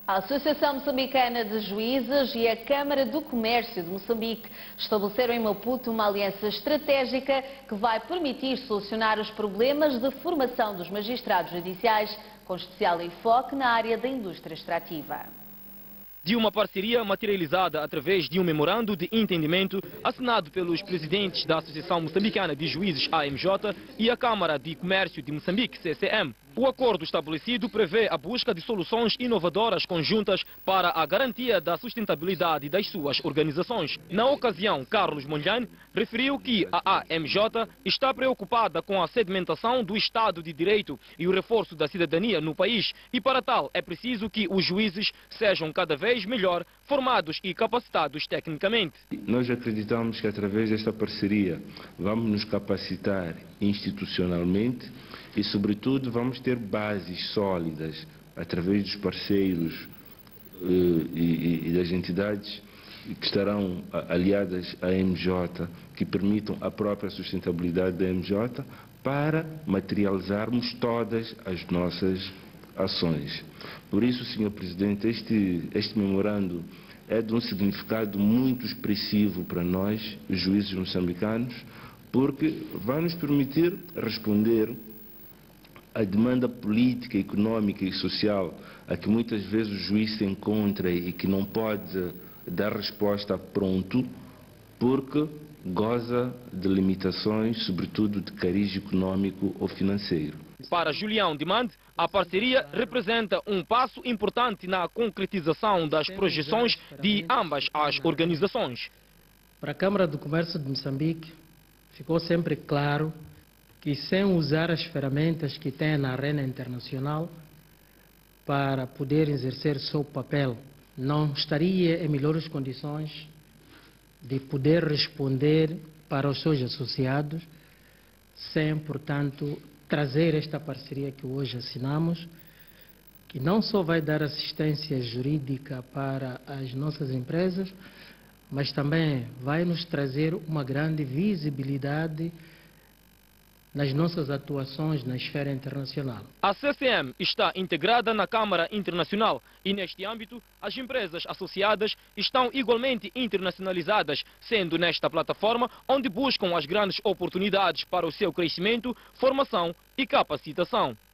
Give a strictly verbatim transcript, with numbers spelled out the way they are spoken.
A Associação Moçambicana de Juízes e a Câmara do Comércio de Moçambique estabeleceram em Maputo uma aliança estratégica que vai permitir solucionar os problemas de formação dos magistrados judiciais, com especial enfoque na área da indústria extrativa. De uma parceria materializada através de um memorando de entendimento assinado pelos presidentes da Associação Moçambicana de Juízes, A M J, e a Câmara de Comércio de Moçambique, C C M. O acordo estabelecido prevê a busca de soluções inovadoras conjuntas para a garantia da sustentabilidade das suas organizações. Na ocasião, Carlos Mondlane referiu que a A M J está preocupada com a sedimentação do Estado de Direito e o reforço da cidadania no país, e para tal é preciso que os juízes sejam cada vez melhor formados e capacitados tecnicamente. Nós acreditamos que através desta parceria vamos nos capacitar institucionalmente e, sobretudo, vamos ter bases sólidas através dos parceiros eh, e, e das entidades que estarão aliadas à M J, que permitam a própria sustentabilidade da M J, para materializarmos todas as nossas ações. Por isso, senhor Presidente, este, este memorando é de um significado muito expressivo para nós, os juízes moçambicanos, porque vai nos permitir responder à demanda política, econômica e social a que muitas vezes o juiz se encontra e que não pode dar resposta pronto, porque goza de limitações, sobretudo de cariz econômico ou financeiro. Para Julião Dimande, a parceria representa um passo importante na concretização das projeções de ambas as organizações. Para a Câmara do Comércio de Moçambique, ficou sempre claro que, sem usar as ferramentas que tem na arena internacional para poder exercer seu papel, não estaria em melhores condições de poder responder para os seus associados, sem, portanto, trazer esta parceria que hoje assinamos, que não só vai dar assistência jurídica para as nossas empresas, mas também vai nos trazer uma grande visibilidade nas nossas atuações na esfera internacional. A C C M está integrada na Câmara Internacional e, neste âmbito, as empresas associadas estão igualmente internacionalizadas, sendo nesta plataforma onde buscam as grandes oportunidades para o seu crescimento, formação e capacitação.